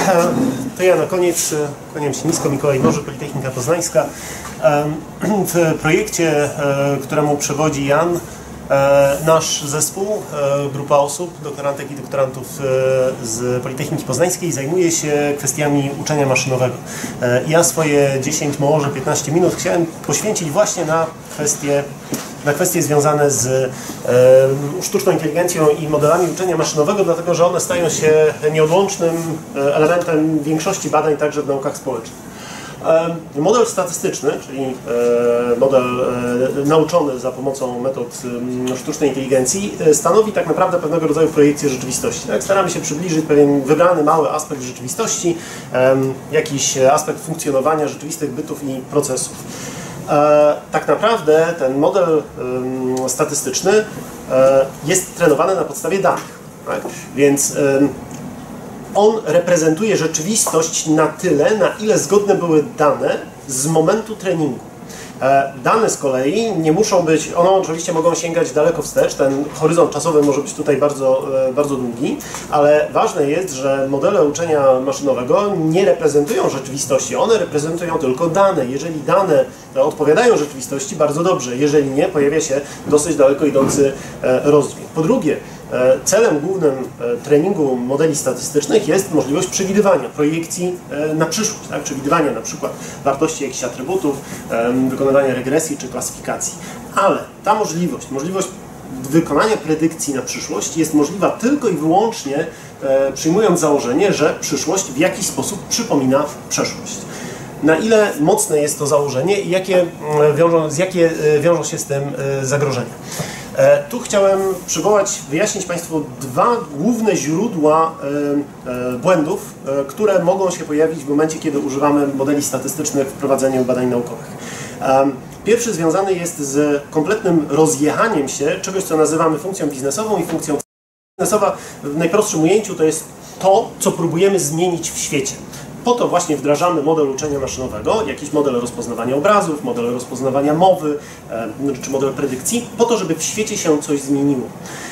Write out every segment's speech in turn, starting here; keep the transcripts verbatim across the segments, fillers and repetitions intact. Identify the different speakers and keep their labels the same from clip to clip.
Speaker 1: To ja na koniec, kłaniam się nisko, Mikołaj Boży, Politechnika Poznańska. W projekcie, któremu przewodzi Jan, nasz zespół, grupa osób, doktorantek i doktorantów z Politechniki Poznańskiej zajmuje się kwestiami uczenia maszynowego. Ja swoje dziesięć, może piętnaście minut chciałem poświęcić właśnie na kwestie, na kwestie związane z e, sztuczną inteligencją i modelami uczenia maszynowego, dlatego że one stają się nieodłącznym elementem większości badań także w naukach społecznych. Model statystyczny, czyli model nauczony za pomocą metod sztucznej inteligencji, stanowi tak naprawdę pewnego rodzaju projekcję rzeczywistości. Tak, staramy się przybliżyć pewien wybrany mały aspekt rzeczywistości, jakiś aspekt funkcjonowania rzeczywistych bytów i procesów. Tak naprawdę ten model statystyczny jest trenowany na podstawie danych. Tak? Więc on reprezentuje rzeczywistość na tyle, na ile zgodne były dane z momentu treningu. Dane z kolei nie muszą być, one oczywiście mogą sięgać daleko wstecz, ten horyzont czasowy może być tutaj bardzo, bardzo długi, ale ważne jest, że modele uczenia maszynowego nie reprezentują rzeczywistości, one reprezentują tylko dane. Jeżeli dane odpowiadają rzeczywistości, bardzo dobrze, jeżeli nie, pojawia się dosyć daleko idący rozdźwięk. Po drugie, celem głównym treningu modeli statystycznych jest możliwość przewidywania, projekcji na przyszłość, tak? Przewidywania na przykład wartości jakichś atrybutów, wykonywania regresji czy klasyfikacji. Ale ta możliwość, możliwość wykonania predykcji na przyszłość jest możliwa tylko i wyłącznie przyjmując założenie, że przyszłość w jakiś sposób przypomina przeszłość. Na ile mocne jest to założenie i jakie wiążą, z jakie wiążą się z tym zagrożenia. Tu chciałem przywołać, wyjaśnić Państwu dwa główne źródła błędów, które mogą się pojawić w momencie, kiedy używamy modeli statystycznych w prowadzeniu badań naukowych. Pierwszy związany jest z kompletnym rozjechaniem się czegoś, co nazywamy funkcją biznesową i funkcją biznesowa. W najprostszym ujęciu to jest to, co próbujemy zmienić w świecie. Po to właśnie wdrażamy model uczenia maszynowego, jakiś model rozpoznawania obrazów, model rozpoznawania mowy, czy model predykcji, po to, żeby w świecie się coś zmieniło.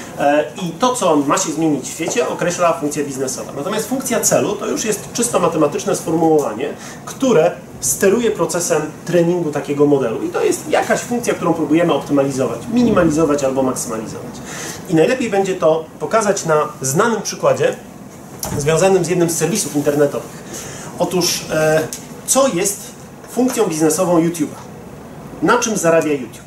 Speaker 1: I to, co ma się zmienić w świecie, określa funkcja biznesowa. Natomiast funkcja celu to już jest czysto matematyczne sformułowanie, które steruje procesem treningu takiego modelu. I to jest jakaś funkcja, którą próbujemy optymalizować, minimalizować albo maksymalizować. I najlepiej będzie to pokazać na znanym przykładzie związanym z jednym z serwisów internetowych. Otóż, e, co jest funkcją biznesową YouTube'a? Na czym zarabia YouTube?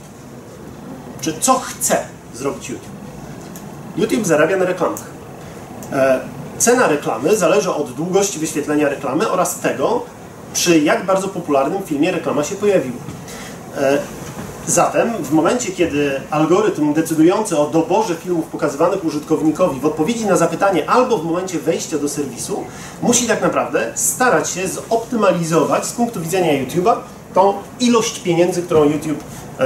Speaker 1: Czy co chce zrobić YouTube? YouTube zarabia na reklamach. E, cena reklamy zależy od długości wyświetlenia reklamy oraz tego, przy jak bardzo popularnym filmie reklama się pojawiła. E, Zatem w momencie, kiedy algorytm decydujący o doborze filmów pokazywanych użytkownikowi w odpowiedzi na zapytanie albo w momencie wejścia do serwisu musi tak naprawdę starać się zoptymalizować z punktu widzenia YouTube'a tą ilość pieniędzy, którą YouTube,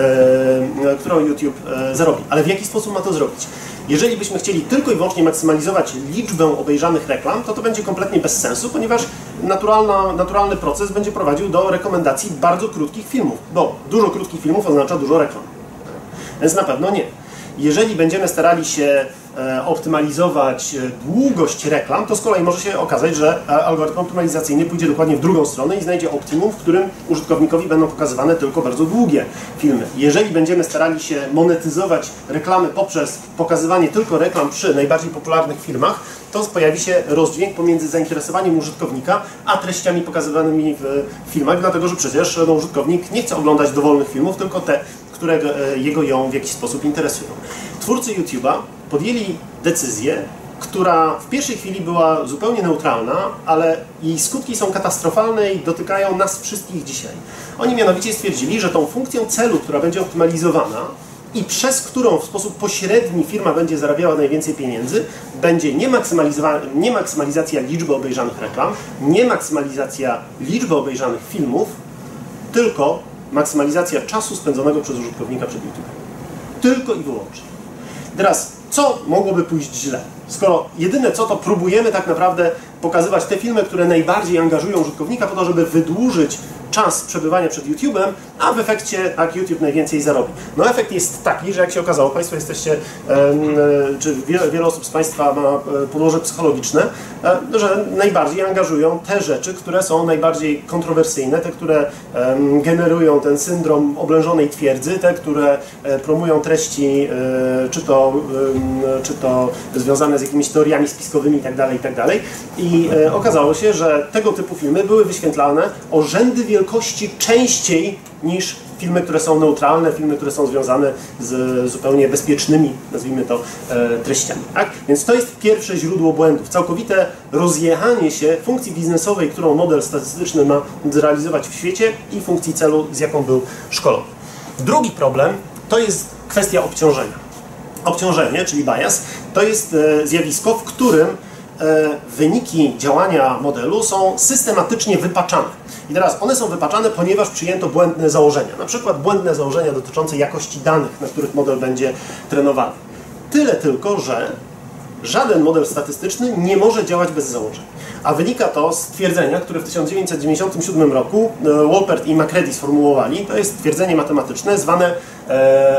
Speaker 1: e, którą YouTube e, zarobi. Ale w jaki sposób ma to zrobić? Jeżeli byśmy chcieli tylko i wyłącznie maksymalizować liczbę obejrzanych reklam, to to będzie kompletnie bez sensu, ponieważ naturalna, naturalny proces będzie prowadził do rekomendacji bardzo krótkich filmów, bo dużo krótkich filmów oznacza dużo reklam. Więc na pewno nie. Jeżeli będziemy starali się e, optymalizować długość reklam, to z kolei może się okazać, że algorytm optymalizacyjny pójdzie dokładnie w drugą stronę i znajdzie optimum, w którym użytkownikowi będą pokazywane tylko bardzo długie filmy. Jeżeli będziemy starali się monetyzować reklamy poprzez pokazywanie tylko reklam przy najbardziej popularnych filmach, to pojawi się rozdźwięk pomiędzy zainteresowaniem użytkownika, a treściami pokazywanymi w filmach, dlatego że przecież no, użytkownik nie chce oglądać dowolnych filmów, tylko te, które jego ją w jakiś sposób interesują. Twórcy YouTube'a podjęli decyzję, która w pierwszej chwili była zupełnie neutralna, ale jej skutki są katastrofalne i dotykają nas wszystkich dzisiaj. Oni mianowicie stwierdzili, że tą funkcją celu, która będzie optymalizowana i przez którą w sposób pośredni firma będzie zarabiała najwięcej pieniędzy, będzie nie, nie maksymalizacja liczby obejrzanych reklam, nie maksymalizacja liczby obejrzanych filmów, tylko maksymalizacja czasu spędzonego przez użytkownika przed YouTube. Tylko i wyłącznie. Teraz co mogłoby pójść źle? Skoro jedyne co, to próbujemy tak naprawdę pokazywać te filmy, które najbardziej angażują użytkownika po to, żeby wydłużyć czas przebywania przed YouTube'em, a w efekcie tak YouTube najwięcej zarobi. No efekt jest taki, że jak się okazało, Państwo jesteście, czy wiele, wiele osób z Państwa ma podłoże psychologiczne, że najbardziej angażują te rzeczy, które są najbardziej kontrowersyjne, te, które generują ten syndrom oblężonej twierdzy, te, które promują treści, czy to, czy to związane z jakimiś teoriami spiskowymi itd., itd. I okazało się, że tego typu filmy były wyświetlane o rzędy wielkości częściej niż filmy, które są neutralne, filmy, które są związane z zupełnie bezpiecznymi, nazwijmy to, treściami. Tak? Więc to jest pierwsze źródło błędów. Całkowite rozjechanie się funkcji biznesowej, którą model statystyczny ma zrealizować w świecie, i funkcji celu, z jaką był szkolony. Drugi problem to jest kwestia obciążenia. Obciążenie, czyli bias, to jest zjawisko, w którym wyniki działania modelu są systematycznie wypaczane. I teraz one są wypaczane, ponieważ przyjęto błędne założenia. Na przykład błędne założenia dotyczące jakości danych, na których model będzie trenowany. Tyle tylko, że żaden model statystyczny nie może działać bez założeń. A wynika to z twierdzenia, które w tysiąc dziewięćset dziewięćdziesiątym siódmym roku Wolpert i McCready sformułowali. To jest twierdzenie matematyczne zwane e,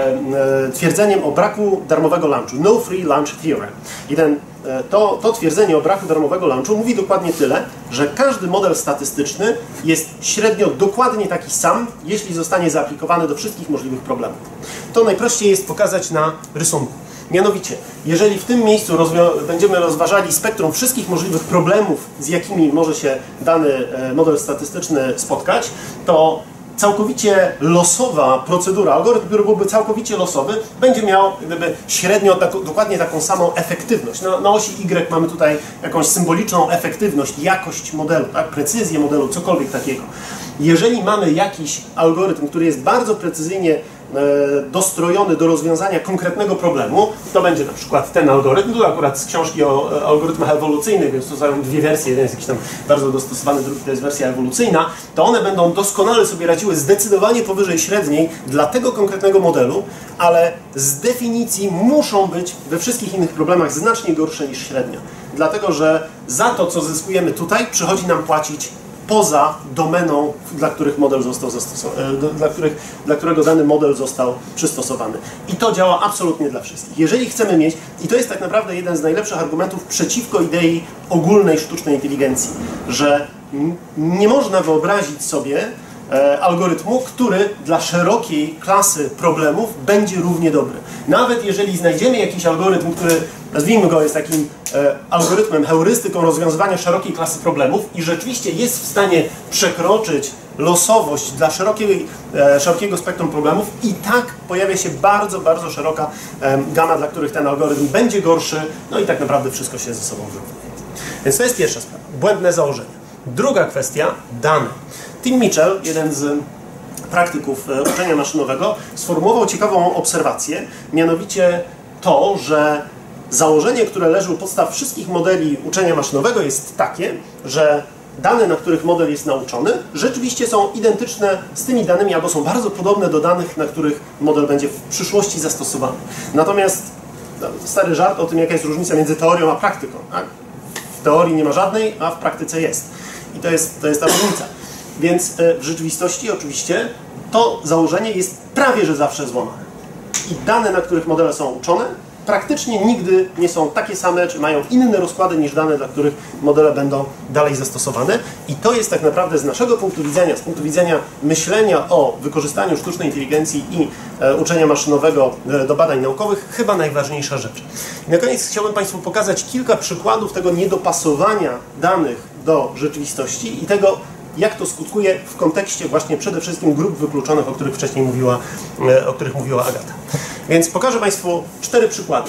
Speaker 1: e, twierdzeniem o braku darmowego lunchu. No free lunch theorem. I ten, e, to, to twierdzenie o braku darmowego lunchu mówi dokładnie tyle, że każdy model statystyczny jest średnio dokładnie taki sam, jeśli zostanie zaaplikowany do wszystkich możliwych problemów. To najprościej jest pokazać na rysunku. Mianowicie, jeżeli w tym miejscu będziemy rozważali spektrum wszystkich możliwych problemów, z jakimi może się dany model statystyczny spotkać, to całkowicie losowa procedura, algorytm, który byłby całkowicie losowy, będzie miał gdyby średnio tak, dokładnie taką samą efektywność. Na, na osi Y mamy tutaj jakąś symboliczną efektywność, jakość modelu, tak? Precyzję modelu, cokolwiek takiego. Jeżeli mamy jakiś algorytm, który jest bardzo precyzyjnie dostrojony do rozwiązania konkretnego problemu, to będzie na przykład ten algorytm, tu akurat z książki o algorytmach ewolucyjnych, więc to są dwie wersje, jeden jest jakiś tam bardzo dostosowany, drugi to jest wersja ewolucyjna, to one będą doskonale sobie radziły zdecydowanie powyżej średniej dla tego konkretnego modelu, ale z definicji muszą być we wszystkich innych problemach znacznie gorsze niż średnia. Dlatego, że za to, co zyskujemy tutaj, przychodzi nam płacić poza domeną, dla których model został zastosowany, dla, których, dla którego dany model został przystosowany. I to działa absolutnie dla wszystkich. Jeżeli chcemy mieć, i to jest tak naprawdę jeden z najlepszych argumentów przeciwko idei ogólnej sztucznej inteligencji, że nie można wyobrazić sobie e, algorytmu, który dla szerokiej klasy problemów będzie równie dobry. Nawet jeżeli znajdziemy jakiś algorytm, który, nazwijmy go, jest takim e, algorytmem, heurystyką rozwiązywania szerokiej klasy problemów i rzeczywiście jest w stanie przekroczyć losowość dla szerokiej, e, szerokiego spektrum problemów, i tak pojawia się bardzo, bardzo szeroka e, gama, dla których ten algorytm będzie gorszy, no i tak naprawdę wszystko się ze sobą wyrównuje. Więc to jest pierwsza sprawa, błędne założenia. Druga kwestia, dane. Tim Mitchell, jeden z praktyków uczenia maszynowego, sformułował ciekawą obserwację, mianowicie to, że założenie, które leży u podstaw wszystkich modeli uczenia maszynowego, jest takie, że dane, na których model jest nauczony, rzeczywiście są identyczne z tymi danymi, albo są bardzo podobne do danych, na których model będzie w przyszłości zastosowany. Natomiast stary żart o tym, jaka jest różnica między teorią a praktyką. Tak? W teorii nie ma żadnej, a w praktyce jest. I to jest, to jest ta różnica. Więc w rzeczywistości oczywiście to założenie jest prawie że zawsze złamane. I dane, na których modele są uczone, praktycznie nigdy nie są takie same, czy mają inne rozkłady niż dane, dla których modele będą dalej zastosowane. I to jest tak naprawdę z naszego punktu widzenia, z punktu widzenia myślenia o wykorzystaniu sztucznej inteligencji i e, uczenia maszynowego e, do badań naukowych chyba najważniejsza rzecz. I na koniec chciałbym Państwu pokazać kilka przykładów tego niedopasowania danych do rzeczywistości i tego, jak to skutkuje w kontekście właśnie przede wszystkim grup wykluczonych, o których wcześniej mówiła, o których mówiła Agata. Więc pokażę Państwu cztery przykłady.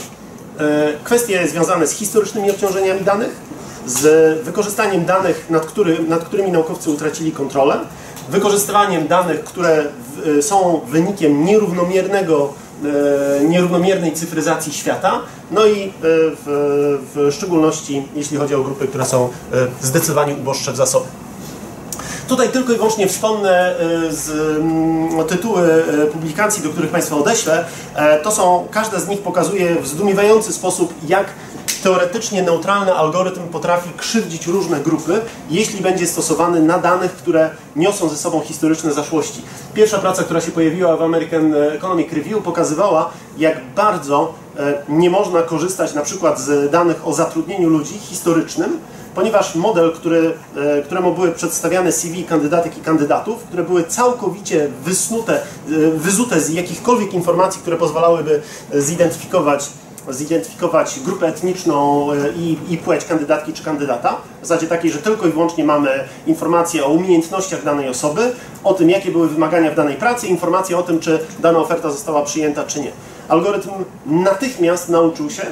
Speaker 1: Kwestie związane z historycznymi obciążeniami danych, z wykorzystaniem danych, nad, który, nad którymi naukowcy utracili kontrolę, wykorzystywaniem danych, które w, są wynikiem nierównomiernego, nierównomiernej cyfryzacji świata, no i w, w szczególności jeśli chodzi o grupy, które są zdecydowanie uboższe w zasobach. Tutaj tylko i wyłącznie wspomnę z tytuły publikacji, do których Państwa odeślę. To są, każda z nich pokazuje w zdumiewający sposób, jak teoretycznie neutralny algorytm potrafi krzywdzić różne grupy, jeśli będzie stosowany na danych, które niosą ze sobą historyczne zaszłości. Pierwsza praca, która się pojawiła w American Economic Review, pokazywała, jak bardzo nie można korzystać na przykład z danych o zatrudnieniu ludzi historycznym, ponieważ model, który, któremu były przedstawiane C V kandydatek i kandydatów, które były całkowicie wysnute, wyzute z jakichkolwiek informacji, które pozwalałyby zidentyfikować zidentyfikować grupę etniczną i, i płeć kandydatki czy kandydata, w zasadzie takiej, że tylko i wyłącznie mamy informacje o umiejętnościach danej osoby, o tym, jakie były wymagania w danej pracy, informacje o tym, czy dana oferta została przyjęta, czy nie. Algorytm natychmiast nauczył się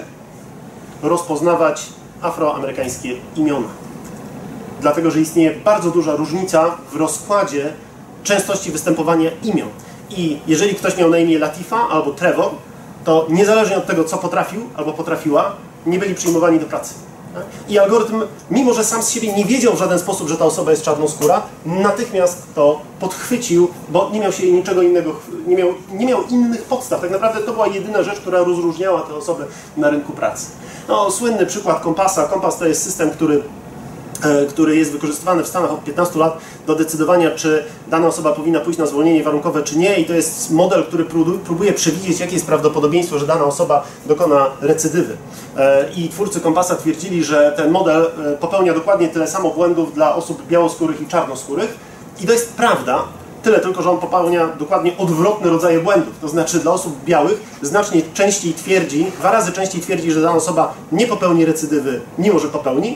Speaker 1: rozpoznawać afroamerykańskie imiona. Dlatego, że istnieje bardzo duża różnica w rozkładzie częstości występowania imion. I jeżeli ktoś miał na imię Latifa albo Trevor, to niezależnie od tego, co potrafił albo potrafiła, nie byli przyjmowani do pracy. I algorytm, mimo że sam z siebie nie wiedział w żaden sposób, że ta osoba jest czarnoskóra, natychmiast to podchwycił, bo nie miał się niczego innego, nie miał, nie miał innych podstaw. Tak naprawdę to była jedyna rzecz, która rozróżniała te osoby na rynku pracy. No, słynny przykład kompasa. Kompas to jest system, który który jest wykorzystywany w Stanach od piętnastu lat do decydowania, czy dana osoba powinna pójść na zwolnienie warunkowe, czy nie. I to jest model, który próbuje przewidzieć, jakie jest prawdopodobieństwo, że dana osoba dokona recydywy. I twórcy kompasa twierdzili, że ten model popełnia dokładnie tyle samo błędów dla osób białoskórych i czarnoskórych. I to jest prawda, tyle tylko, że on popełnia dokładnie odwrotne rodzaje błędów. To znaczy dla osób białych znacznie częściej twierdzi, dwa razy częściej twierdzi, że dana osoba nie popełni recydywy, mimo że popełni,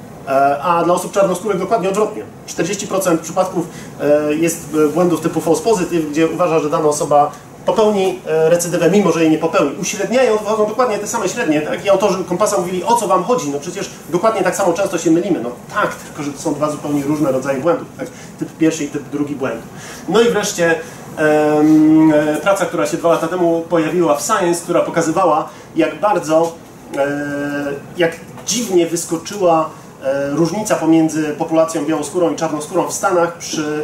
Speaker 1: a dla osób czarnoskórych dokładnie odwrotnie. czterdzieści procent przypadków jest błędów typu false positive, gdzie uważa, że dana osoba popełni recydywę, mimo że jej nie popełni. Uśredniają, wychodzą dokładnie te same średnie, tak? I autorzy kompasa mówili, o co wam chodzi? No przecież dokładnie tak samo często się mylimy. No tak, tylko że to są dwa zupełnie różne rodzaje błędów. Tak? Typ pierwszy i typ drugi błędu. No i wreszcie um, praca, która się dwa lata temu pojawiła w Science, która pokazywała, jak bardzo, e, jak dziwnie wyskoczyła różnica pomiędzy populacją białoskórą i czarnoskórą w Stanach przy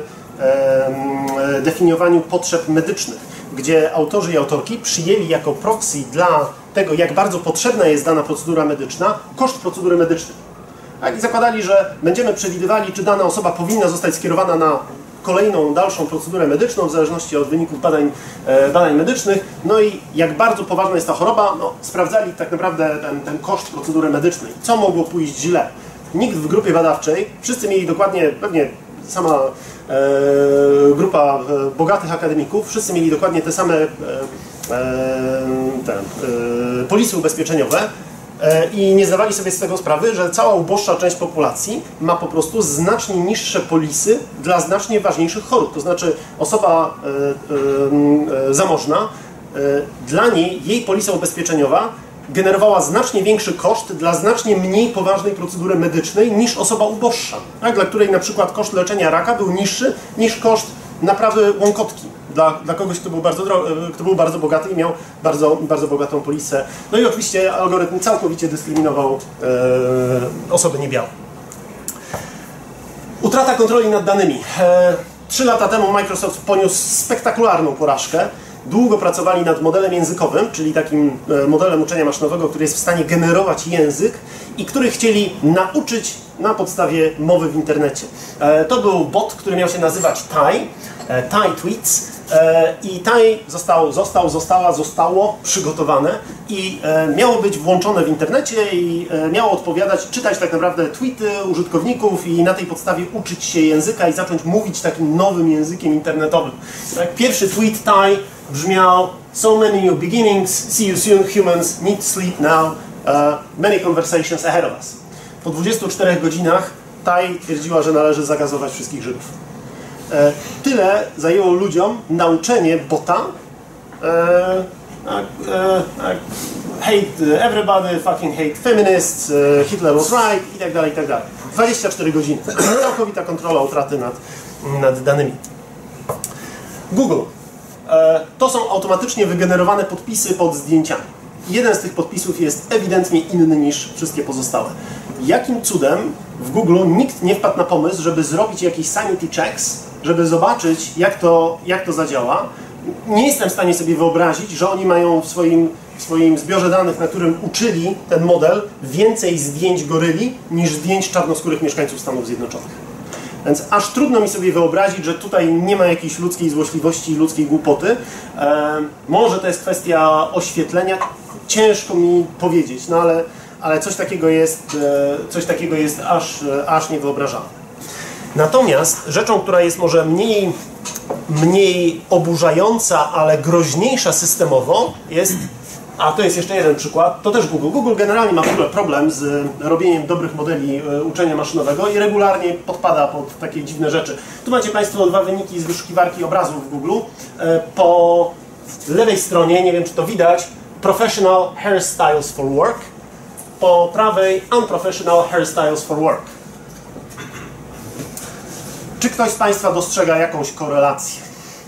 Speaker 1: e, definiowaniu potrzeb medycznych, gdzie autorzy i autorki przyjęli jako proxy dla tego, jak bardzo potrzebna jest dana procedura medyczna, koszt procedury medycznej. Tak? I zakładali, że będziemy przewidywali, czy dana osoba powinna zostać skierowana na kolejną, dalszą procedurę medyczną, w zależności od wyników badań, e, badań medycznych. No i jak bardzo poważna jest ta choroba, no, sprawdzali tak naprawdę ten, ten koszt procedury medycznej. Co mogło pójść źle? Nikt w grupie badawczej, wszyscy mieli dokładnie, pewnie sama e, grupa e, bogatych akademików, wszyscy mieli dokładnie te same e, te, e, polisy ubezpieczeniowe e, i nie zdawali sobie z tego sprawy, że cała uboższa część populacji ma po prostu znacznie niższe polisy dla znacznie ważniejszych chorób. To znaczy osoba e, e, zamożna, e, dla niej jej polisa ubezpieczeniowa generowała znacznie większy koszt dla znacznie mniej poważnej procedury medycznej niż osoba uboższa, tak? Dla której na przykład koszt leczenia raka był niższy niż koszt naprawy łąkotki dla, dla kogoś, kto był, bardzo kto był bardzo bogaty i miał bardzo, bardzo bogatą polisę. No i oczywiście algorytm całkowicie dyskryminował e, osoby niebiałe. Utrata kontroli nad danymi. E, Trzy lata temu Microsoft poniósł spektakularną porażkę. Długo pracowali nad modelem językowym, czyli takim modelem uczenia maszynowego, który jest w stanie generować język i który chcieli nauczyć na podstawie mowy w internecie. To był bot, który miał się nazywać Ty, Ty Tweets i Ty został, został, została, zostało przygotowane i miało być włączone w internecie i miało odpowiadać, czytać tak naprawdę tweety użytkowników i na tej podstawie uczyć się języka i zacząć mówić takim nowym językiem internetowym. Pierwszy tweet Ty brzmiał: "So many new beginnings, see you soon, humans need to sleep now, uh, many conversations ahead of us." Po dwudziestu czterech godzinach Ty twierdziła, że należy zagazować wszystkich Żydów. E, tyle zajęło ludziom nauczenie bota e, e, e, hate everybody, fucking hate feminists, e, Hitler was right i tak dalej, i tak dalej. dwadzieścia cztery godziny. Całkowita kontrola utraty nad, nad danymi. Google. To są automatycznie wygenerowane podpisy pod zdjęciami. Jeden z tych podpisów jest ewidentnie inny niż wszystkie pozostałe. Jakim cudem w Google nikt nie wpadł na pomysł, żeby zrobić jakieś sanity checks, żeby zobaczyć, jak to, jak to zadziała. Nie jestem w stanie sobie wyobrazić, że oni mają w swoim, w swoim zbiorze danych, na którym uczyli ten model, więcej zdjęć goryli niż zdjęć czarnoskórych mieszkańców Stanów Zjednoczonych. Więc aż trudno mi sobie wyobrazić, że tutaj nie ma jakiejś ludzkiej złośliwości i ludzkiej głupoty. E, może to jest kwestia oświetlenia, ciężko mi powiedzieć, no ale, ale coś takiego jest, e, coś takiego jest aż, e, aż niewyobrażalne. Natomiast rzeczą, która jest może mniej, mniej oburzająca, ale groźniejsza systemowo jest, a to jest jeszcze jeden przykład, to też Google. Google generalnie ma w ogóle problem z robieniem dobrych modeli uczenia maszynowego i regularnie podpada pod takie dziwne rzeczy. Tu macie Państwo dwa wyniki z wyszukiwarki obrazów w Google. Po lewej stronie, nie wiem czy to widać, Professional Hairstyles for Work. Po prawej Unprofessional Hairstyles for Work. Czy ktoś z Państwa dostrzega jakąś korelację?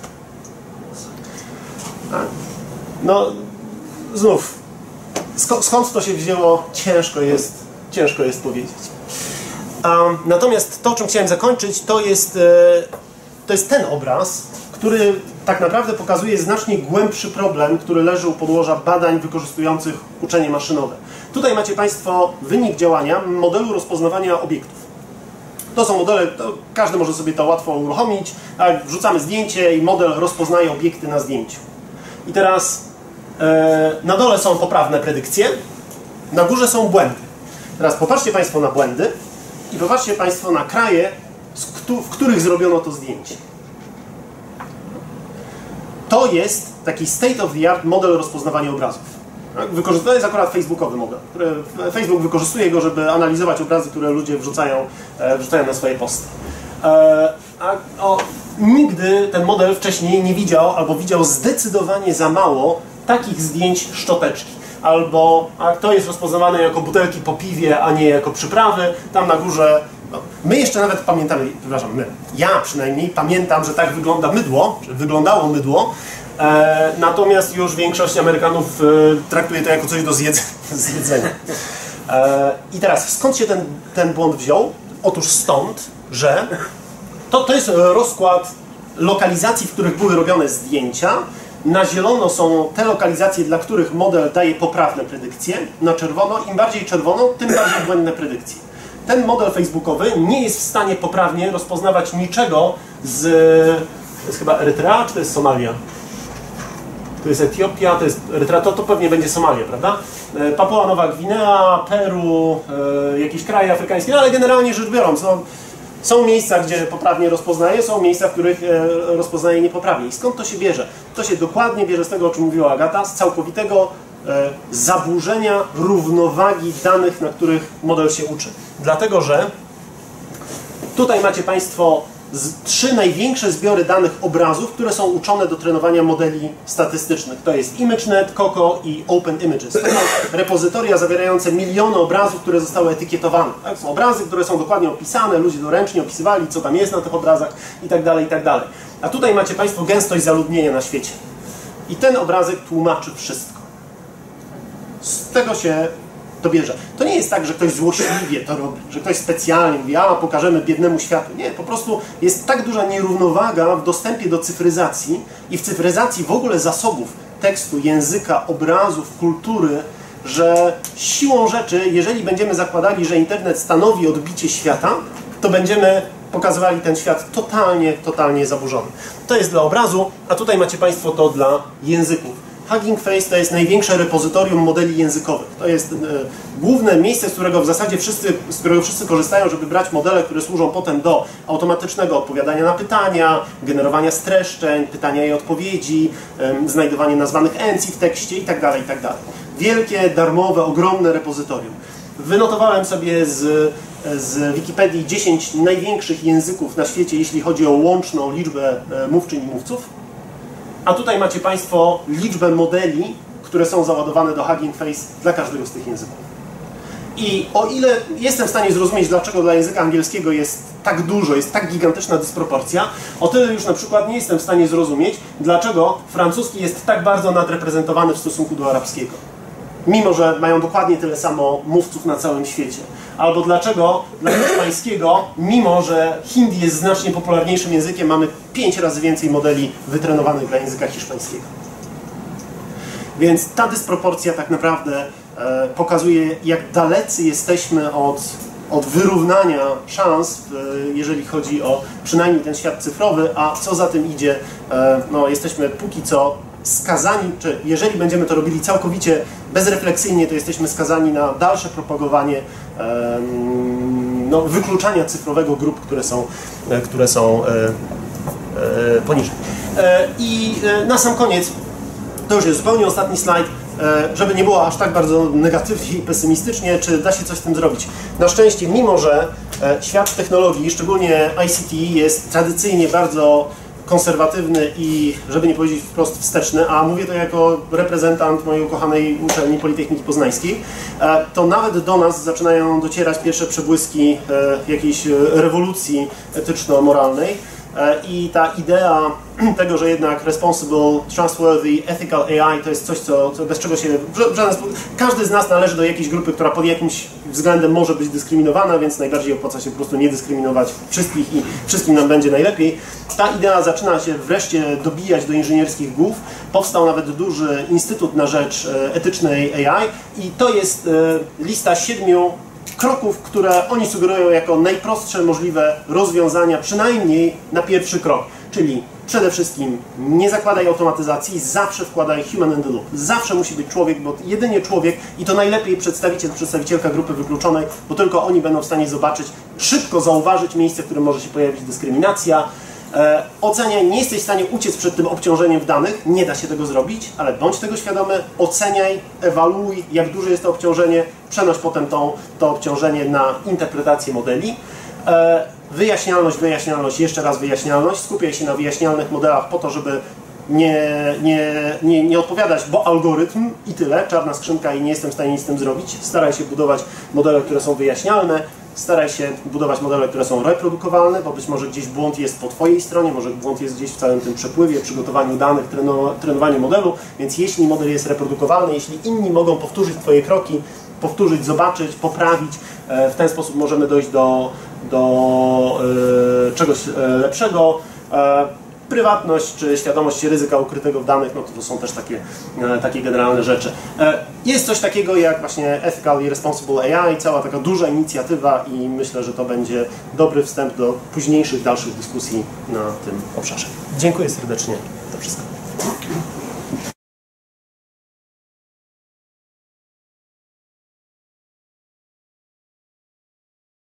Speaker 1: No, znów, skąd, skąd to się wzięło, ciężko jest, ciężko jest powiedzieć. Um, natomiast to, czym chciałem zakończyć, to jest, e, to jest ten obraz, który tak naprawdę pokazuje znacznie głębszy problem, który leży u podłoża badań wykorzystujących uczenie maszynowe. Tutaj macie Państwo wynik działania modelu rozpoznawania obiektów. To są modele, to każdy może sobie to łatwo uruchomić, a wrzucamy zdjęcie i model rozpoznaje obiekty na zdjęciu. I teraz e, na dole są poprawne predykcje, na górze są błędy. Teraz popatrzcie Państwo na błędy i popatrzcie Państwo na kraje, w których zrobiono to zdjęcie. To jest taki state of the art model rozpoznawania obrazów. To jest akurat facebookowy model. Facebook wykorzystuje go, żeby analizować obrazy, które ludzie wrzucają, wrzucają na swoje posty. A, o, nigdy ten model wcześniej nie widział, albo widział zdecydowanie za mało takich zdjęć szczoteczki. Albo a to jest rozpoznawane jako butelki po piwie, a nie jako przyprawy. Tam na górze... No, my jeszcze nawet pamiętamy, przepraszam, my, ja przynajmniej pamiętam, że tak wygląda mydło, że wyglądało mydło, e, natomiast już większość Amerykanów e, traktuje to jako coś do zjedz zjedzenia. E, I teraz, skąd się ten, ten błąd wziął? Otóż stąd, że to, to jest rozkład lokalizacji, w których były robione zdjęcia. Na zielono są te lokalizacje, dla których model daje poprawne predykcje. Na czerwono, im bardziej czerwono, tym bardziej błędne predykcje. Ten model facebookowy nie jest w stanie poprawnie rozpoznawać niczego z... To jest chyba Erytrea, czy to jest Somalia? To jest Etiopia, to jest Erytrea, to, to pewnie będzie Somalia, prawda? Papua Nowa Gwinea, Peru, e, jakieś kraje afrykańskie, no ale generalnie rzecz biorąc, no, są miejsca, gdzie poprawnie rozpoznaje, są miejsca, w których e, rozpoznaje niepoprawnie. I skąd to się bierze? To się dokładnie bierze z tego, o czym mówiła Agata, z całkowitego e, zaburzenia równowagi danych, na których model się uczy. Dlatego, że tutaj macie Państwo z, trzy największe zbiory danych obrazów, które są uczone do trenowania modeli statystycznych. To jest ImageNet, Coco i OpenImages. To są repozytoria zawierające miliony obrazów, które zostały etykietowane. Tak? Są obrazy, które są dokładnie opisane, ludzie doręcznie opisywali, co tam jest na tych obrazach i tak dalej, i tak dalej. A tutaj macie Państwo gęstość zaludnienia na świecie. I ten obrazek tłumaczy wszystko. Z tego się to bierze. To nie jest tak, że ktoś złośliwie to robi, że ktoś specjalnie mówi, a pokażemy biednemu światu. Nie, po prostu jest tak duża nierównowaga w dostępie do cyfryzacji i w cyfryzacji w ogóle zasobów tekstu, języka, obrazów, kultury, że siłą rzeczy, jeżeli będziemy zakładali, że internet stanowi odbicie świata, to będziemy pokazywali ten świat totalnie, totalnie zaburzony. To jest dla obrazu, a tutaj macie Państwo to dla języków. Hugging Face to jest największe repozytorium modeli językowych. To jest e, główne miejsce, z którego w zasadzie wszyscy, z którego wszyscy korzystają, żeby brać modele, które służą potem do automatycznego odpowiadania na pytania, generowania streszczeń, pytania i odpowiedzi, e, znajdowanie nazwanych encji w tekście itd., itd. Wielkie, darmowe, ogromne repozytorium. Wynotowałem sobie z, z Wikipedii dziesięć największych języków na świecie, jeśli chodzi o łączną liczbę e, mówczyń i mówców. A tutaj macie Państwo liczbę modeli, które są załadowane do Hugging Face dla każdego z tych języków. I o ile jestem w stanie zrozumieć, dlaczego dla języka angielskiego jest tak dużo, jest tak gigantyczna dysproporcja, o tyle już na przykład nie jestem w stanie zrozumieć, dlaczego francuski jest tak bardzo nadreprezentowany w stosunku do arabskiego. mimo że mają dokładnie tyle samo mówców na całym świecie. Albo dlaczego dla hiszpańskiego, mimo że hindi jest znacznie popularniejszym językiem, mamy pięć razy więcej modeli wytrenowanych dla języka hiszpańskiego. Więc ta dysproporcja tak naprawdę e, pokazuje, jak dalecy jesteśmy od, od wyrównania szans, e, jeżeli chodzi o przynajmniej ten świat cyfrowy, a co za tym idzie, e, no, jesteśmy póki co skazani, czy jeżeli będziemy to robili całkowicie bezrefleksyjnie, to jesteśmy skazani na dalsze propagowanie e, no, wykluczania cyfrowego grup, które są, e, które są e, e, poniżej. E, I e, na sam koniec, to już jest zupełnie ostatni slajd, żeby nie było aż tak bardzo negatywnie i pesymistycznie, czy da się coś z tym zrobić. Na szczęście, mimo że świat technologii, szczególnie I C T, jest tradycyjnie bardzo konserwatywny i, żeby nie powiedzieć wprost, wsteczny, a mówię to jako reprezentant mojej ukochanej uczelni Politechniki Poznańskiej, to nawet do nas zaczynają docierać pierwsze przebłyski jakiejś rewolucji etyczno-moralnej. I ta idea tego, że jednak responsible, trustworthy, ethical A I to jest coś, co, co bez czego się... W żaden sposób, każdy z nas należy do jakiejś grupy, która pod jakimś względem może być dyskryminowana, więc najbardziej opłaca się po prostu nie dyskryminować wszystkich i wszystkim nam będzie najlepiej. Ta idea zaczyna się wreszcie dobijać do inżynierskich głów. Powstał nawet duży instytut na rzecz etycznej A I i to jest lista siedmiu kroków, które oni sugerują jako najprostsze możliwe rozwiązania, przynajmniej na pierwszy krok. Czyli przede wszystkim nie zakładaj automatyzacji, zawsze wkładaj human in the loop. Zawsze musi być człowiek, bo jedynie człowiek i to najlepiej przedstawiciel, przedstawicielka grupy wykluczonej, bo tylko oni będą w stanie zobaczyć, szybko zauważyć miejsce, w którym może się pojawić dyskryminacja. E, oceniaj, nie jesteś w stanie uciec przed tym obciążeniem w danych, nie da się tego zrobić, ale bądź tego świadomy, oceniaj, ewaluuj, jak duże jest to obciążenie, przenoś potem tą, to obciążenie na interpretację modeli. E, wyjaśnialność, wyjaśnialność, jeszcze raz wyjaśnialność, skupiaj się na wyjaśnialnych modelach po to, żeby nie, nie, nie, nie odpowiadać, bo algorytm i tyle, czarna skrzynka i nie jestem w stanie nic z tym zrobić. Staraj się budować modele, które są wyjaśnialne. Staraj się budować modele, które są reprodukowalne, bo być może gdzieś błąd jest po Twojej stronie, może błąd jest gdzieś w całym tym przepływie, przygotowaniu danych, trenowaniu modelu, więc jeśli model jest reprodukowalny, jeśli inni mogą powtórzyć Twoje kroki, powtórzyć, zobaczyć, poprawić, w ten sposób możemy dojść do, do e, czegoś lepszego. E, Prywatność czy świadomość ryzyka ukrytego w danych, no to, to są też takie, e, takie generalne rzeczy. E, jest coś takiego jak właśnie Ethical i Responsible A I, cała taka duża inicjatywa i myślę, że to będzie dobry wstęp do późniejszych, dalszych dyskusji na tym obszarze. Dziękuję serdecznie. To wszystko.